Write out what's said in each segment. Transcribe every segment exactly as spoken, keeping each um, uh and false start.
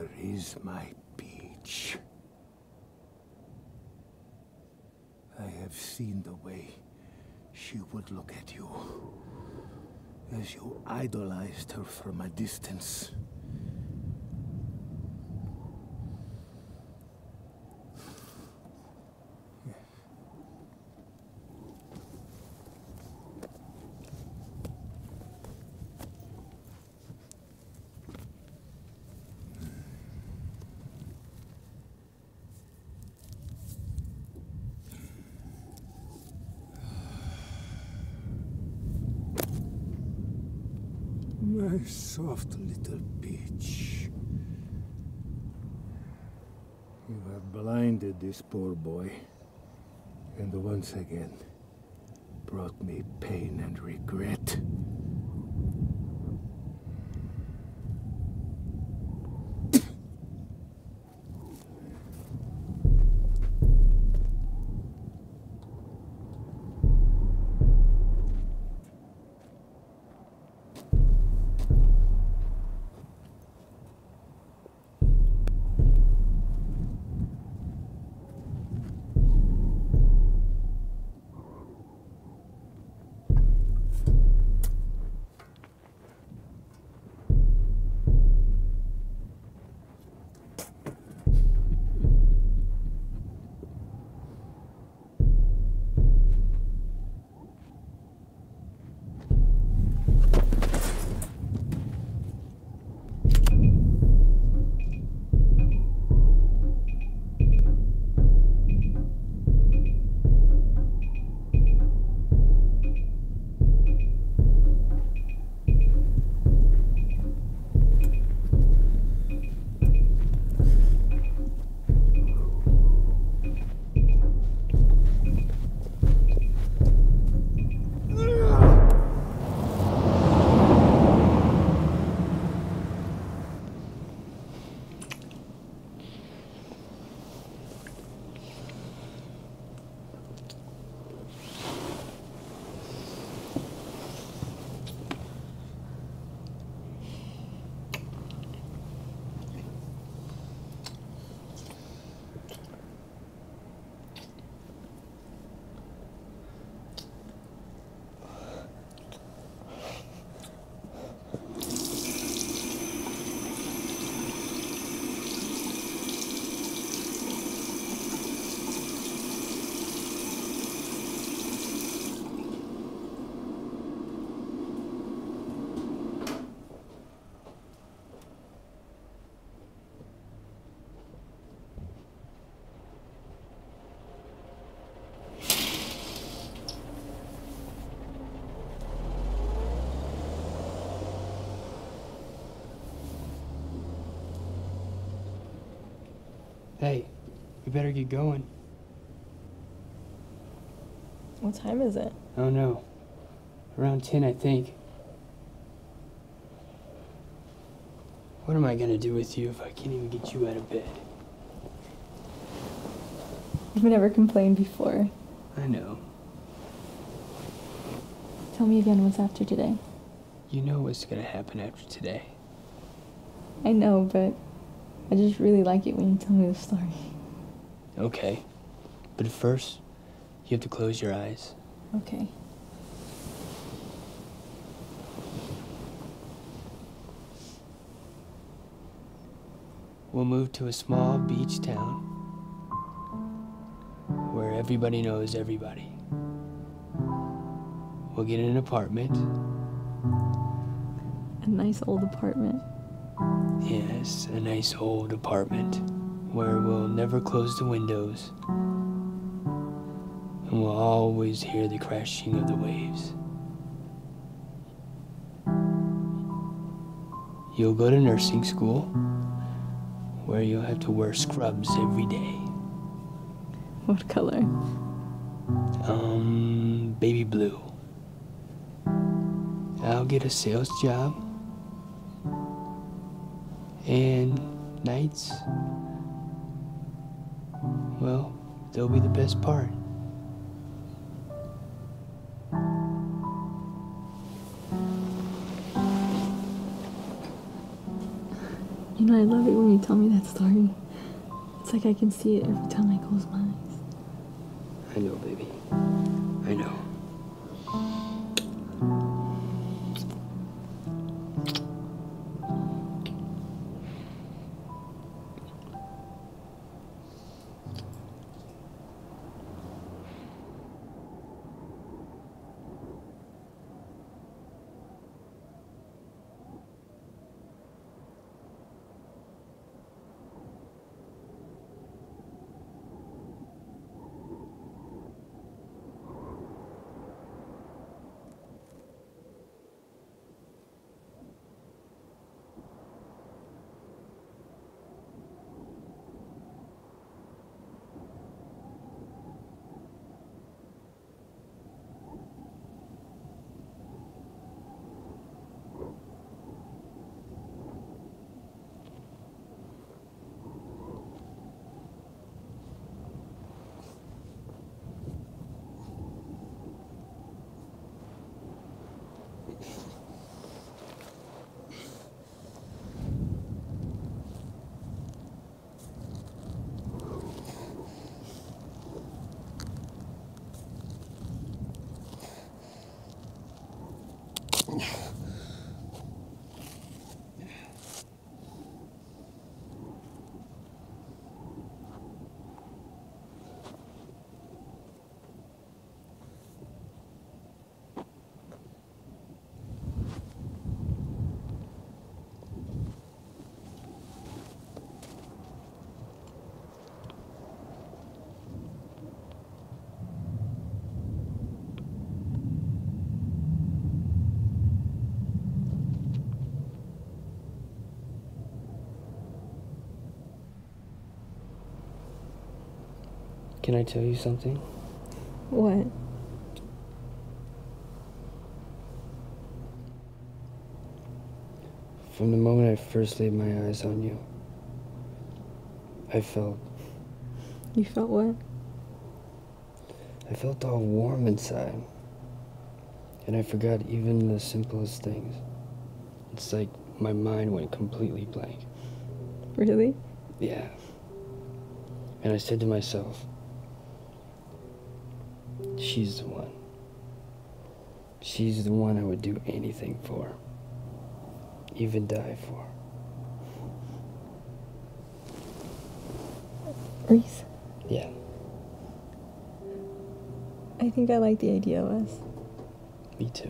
Where is my beach? I have seen the way she would look at you as you idolized her from a distance. My soft little bitch. You have blinded this poor boy, and once again brought me pain and regret. Hey, we better get going. What time is it? Oh no. Around ten, I think. What am I gonna do with you if I can't even get you out of bed? You've never complained before. I know. Tell me again what's after today. You know what's gonna happen after today. I know, but I just really like it when you tell me the story. Okay. But first, you have to close your eyes. Okay. We'll move to a small beach town where everybody knows everybody. We'll get an apartment. A nice old apartment. Yes, a nice old apartment where we'll never close the windows and we'll always hear the crashing of the waves. You'll go to nursing school where you'll have to wear scrubs every day. What color? Um, baby blue. I'll get a sales job. And nights, well, they'll be the best part. You know, I love it when you tell me that story, it's like I can see it every time I close my eyes. I know, baby. I know. Can I tell you something? What? From the moment I first laid my eyes on you, I felt... You felt what? I felt all warm inside. And I forgot even the simplest things. It's like my mind went completely blank. Really? Yeah. And I said to myself, she's the one. She's the one I would do anything for. Even die for. Reece, Yeah. I think I like the idea of us. Me too.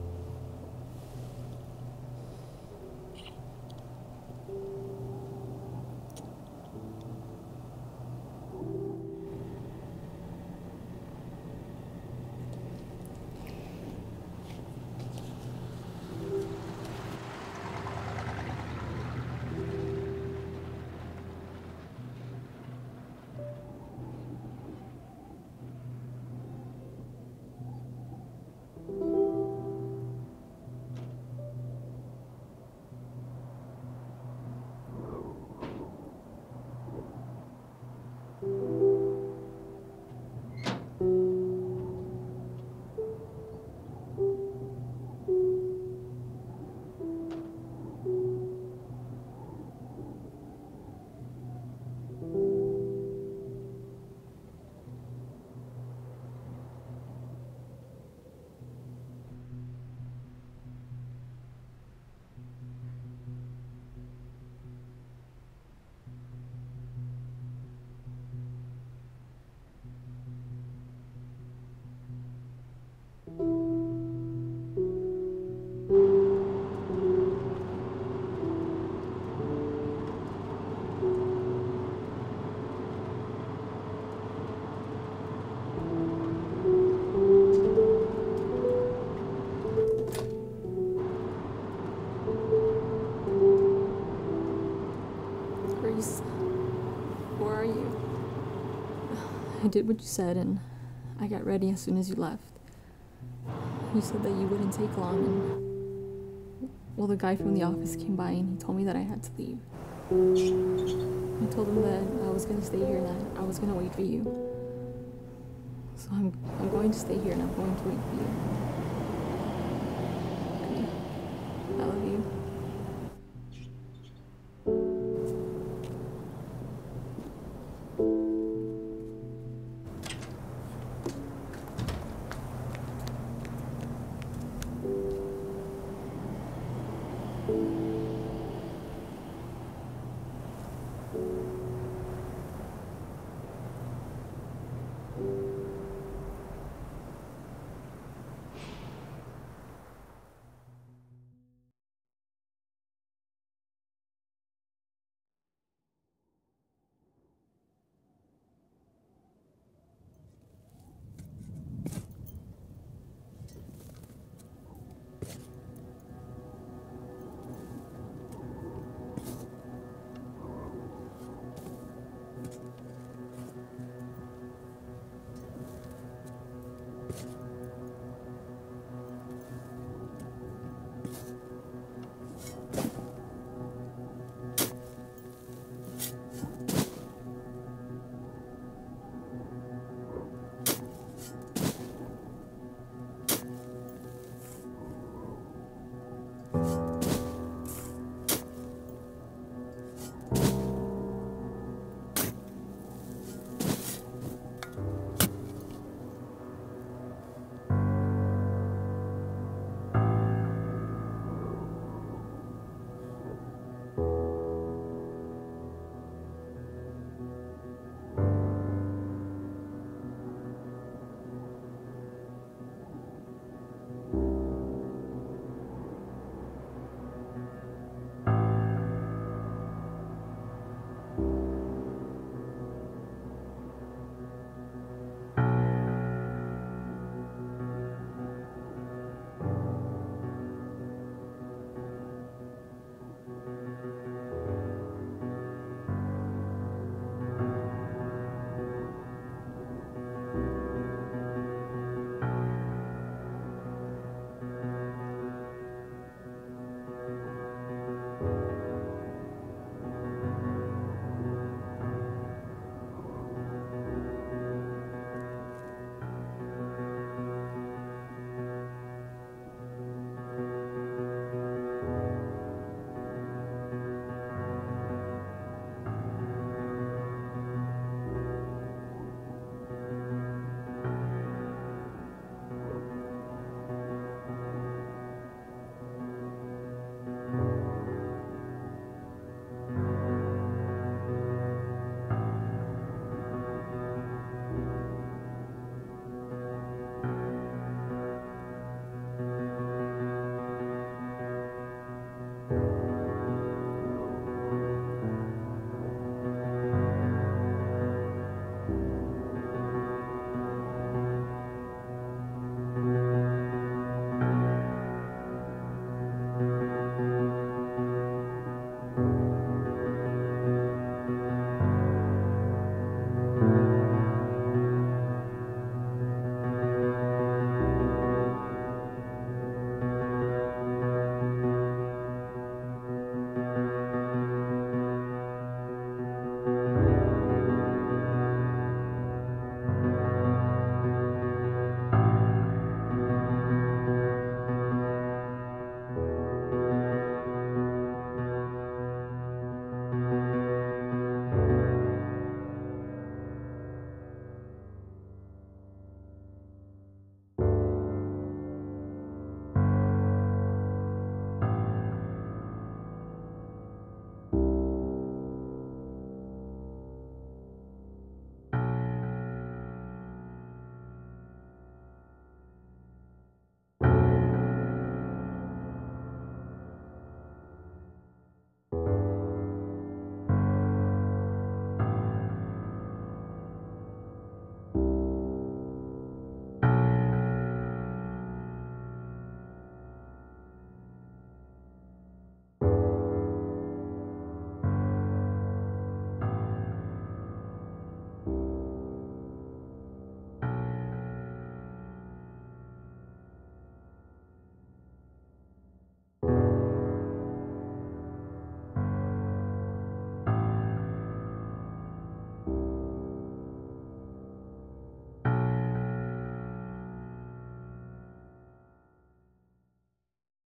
Reece, where are you? I did what you said and I got ready as soon as you left. You said that you wouldn't take long and... Well, the guy from the office came by and he told me that I had to leave. I told him that I was gonna stay here and that I was gonna wait for you. So I'm, I'm going to stay here and I'm going to wait for you. Okay. I love you.